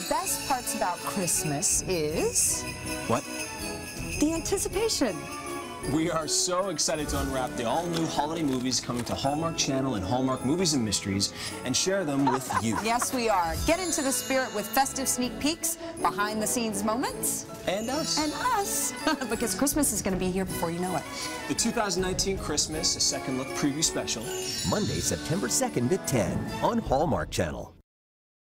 best parts about Christmas is... What? The anticipation. We are so excited to unwrap the all-new holiday movies coming to Hallmark Channel and Hallmark Movies and Mysteries and share them with you. Yes, we are. Get into the spirit with festive sneak peeks, behind-the-scenes moments. And us. And us. Because Christmas is going to be here before you know it. The 2019 Christmas, a second look preview special. Monday, September 2nd at 10 on Hallmark Channel.